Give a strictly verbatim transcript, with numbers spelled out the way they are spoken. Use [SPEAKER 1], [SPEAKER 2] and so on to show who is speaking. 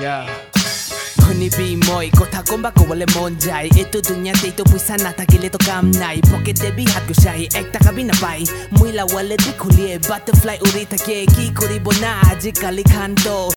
[SPEAKER 1] শুনিবি মই কথা কম্বা ক'বলে মন যায় এইটো দুনিয়াতে এইটো পইচা নাথাকিলেতো কাম নাই পকেট দেবি হাত গুচাই এক টকা বি নাপাই মহিলা ৱালেট খুলিয়ে বাটাৰফ্লাই উৰি থাকে কি কৰিব না আজিকালি খানটো